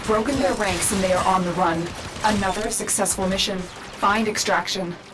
broken their ranks and they are on the run. Another successful mission. Find Extraction.